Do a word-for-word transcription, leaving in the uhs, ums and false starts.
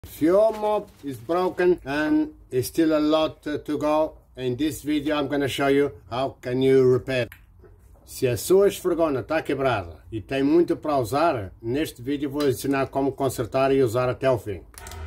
Fuel mob is broken and there's still a lot to go. In this video I'm going to show you how can you repair. Se a sua esfregona está quebrada e tem muito para usar, neste vídeo vou ensinar como consertar e usar até o fim.